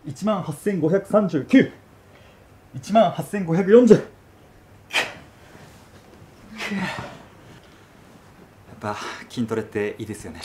18,539、18,540。やっぱ筋トレっていいですよね。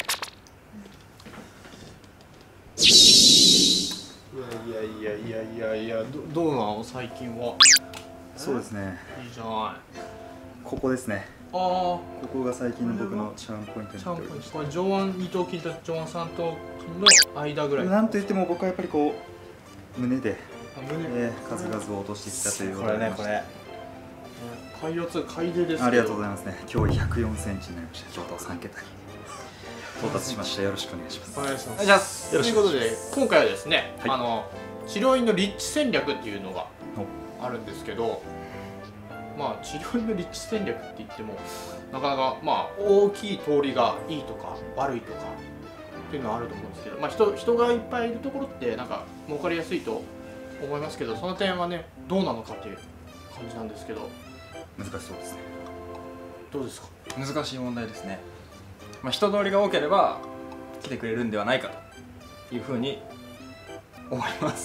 いや、どうなの最近は。 そうですね。 いいじゃない。 ここですね。 ああ、 ここが最近の僕のチャームポイントになっておりまして、 これ上腕二頭筋と上腕三頭筋の間ぐらい。 なんといっても僕はやっぱりこう胸で胸、 数々を落としてきたというこれね、これ海四つ海出ですけど。 ありがとうございますね。今日104センチになりました。京都3桁に到達しました。よろしくお願いします。 お願いします。ということで今回はですね、治療院の立地戦略っていうのがあるんですけど、まあ治療院の立地戦略って言ってもなかなか大きい通りがいいとか悪いとかっていうのはあると思うんですけど、人がいっぱいいるところってなんか儲かりやすいと思いますけど、その点はねどうなのかっていう感じなんですけど。 難しそうですね。 どうですか。 難しい問題ですね。人通りが多ければ来てくれるんではないかというふうに思います。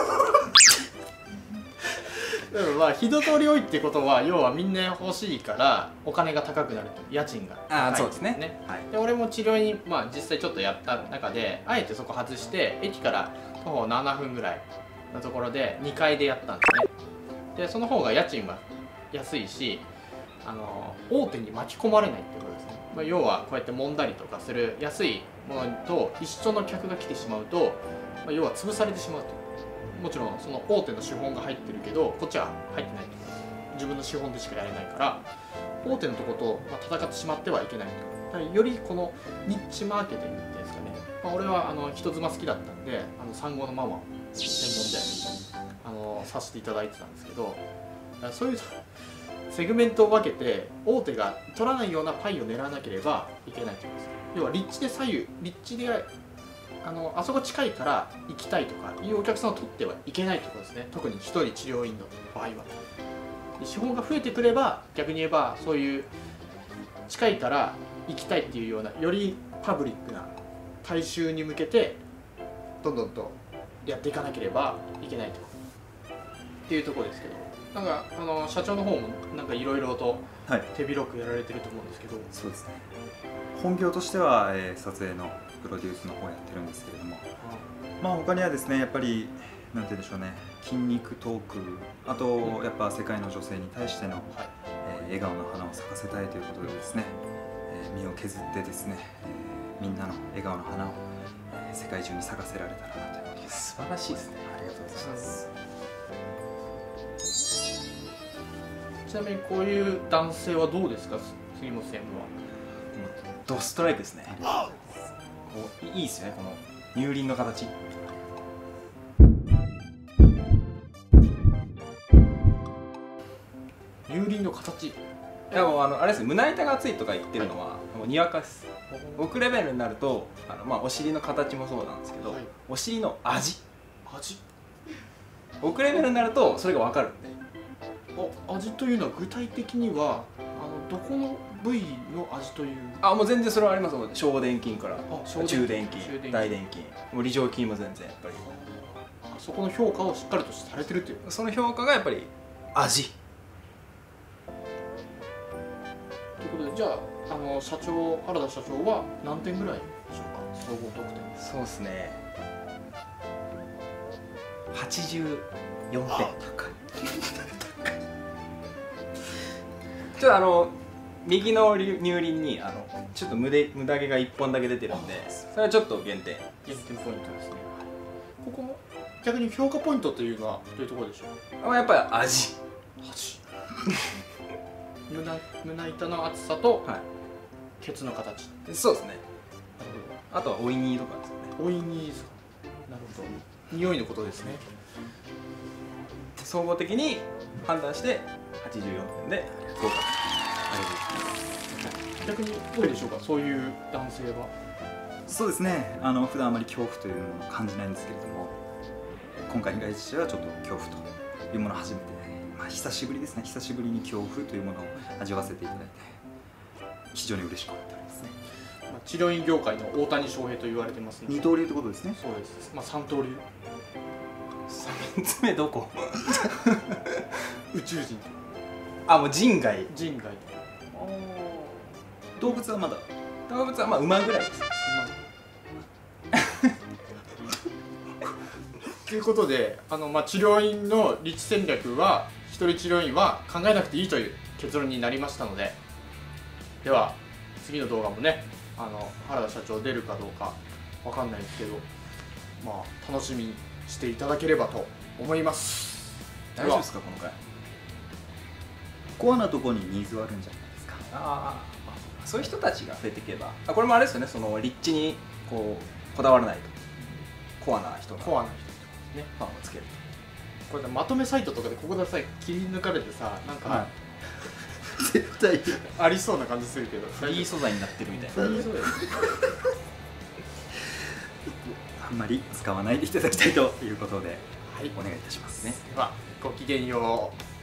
でも人通り多いってことは要はみんな欲しいからお金が高くなると、家賃が高い。 そうですね。 で俺も治療に実際ちょっとやった中であえてそこ外して駅から徒歩7分ぐらいのところで2階でやったんですね。でその方が家賃は安いし、大手に巻き込まれないってことですね。要はこうやって揉んだりとかする安いものと一緒の客が来てしまうと、要は潰されてしまうと。もちろんその大手の資本が入ってるけどこっちは入ってないと、自分の資本でしかやれないから大手のとこと戦ってしまってはいけないと。よりこのニッチマーケティングっていうんですかね、俺は人妻好きだったんで産後のママ専門でさせていただいてたんですけど、そういうセグメントを分けて大手が取らないようなパイを狙わなければいけないということです。要は立地で左右、立地であそこ近いから行きたいとかいうお客さんを取ってはいけないということですね。特に一人治療院の場合は。で資本が増えてくれば逆に言えばそういう近いから行きたいっていうようなよりパブリックな大衆に向けてどんどんとやっていかなければいけないとっていうところですけど、なんか社長の方もなんかいろいろと手広くやられてると思うんですけど。 そうですね。本業としては、撮影のプロデュースの方やってるんですけれども、他にはですねやっぱりなんて言うんでしょうね、筋肉トーク、あとやっぱ世界の女性に対しての、笑顔の花を咲かせたいということでですね、身を削ってですね、みんなの笑顔の花を、世界中に咲かせられたらなということです。 素晴らしいですね。 ありがとうございます。 ちなみにこういう男性はどうですか、杉本専務は。 ドストライクですね。いいですよね、この乳輪の形。 乳輪の形。 いやもうあれですね、胸板が厚いとか言ってるのはもうにわかです。奥レベルになるとお尻の形もそうなんですけど、お尻の味奥レベルになるとそれが分かるんで。 味というのは具体的にはどこの部位の味という。 もう全然それはあります。小殿筋から中殿筋、大殿筋、もう梨状筋も全然やっぱりそこの評価をしっかりとされてるという。 その評価がやっぱり味ということで、じゃあ原田社長は何点ぐらいでしょうか、総合得点。 そうですね、84点。高い。ちょっと右の乳輪にちょっと無駄毛が1本だけ出てるんで、それはちょっと減点ポイントですね。ここも逆に評価ポイントというのはどういうところでしょう。 やっぱり味胸板の厚さとケツの形。 そうですね。あとはおいにとかですよね。 おいにですか。なるほど。匂いのことですね。 総合的に判断して84点で合格。 逆にどうでしょうか、そういう男性は。 そうですね、普段あまり恐怖というものを感じないんですけれども、今回に関してはちょっと恐怖というものを初めて、久しぶりですね、久しぶりに恐怖というものを味わわせていただいて非常に嬉しく思っておりますね。 治療院業界の大谷翔平と言われてますので。 二刀流ってことですね。 そうです。三刀流。 爪どこ？ 宇宙人、 あ、もう人外。 人外。 動物はまだ動物はまあ馬ぐらいです。 ということで、まあ、治療院の立地戦略は一人治療院は考えなくていいという結論になりましたので、では次の動画もね、原田社長出るかどうかわかんないですけど、まあ楽しみにしていただければと思います。 大丈夫ですかこの回？ コアなところにニーズはあるんじゃないですか。 ああ、そういう人たちが増えていけば、これもあれですよね、その立地にこだわらないと、コアな人がコアな人ね、 ファンをつけるこれまとめサイトとかでここでさ切り抜かれてさ、なんか、 はい、絶対ありそうな感じするけど、 フリー素材になってるみたいな。 フリー素材あんまり使わないでいただきたいということで、 はい、 お願いいたしますね。 ではごきげんよう。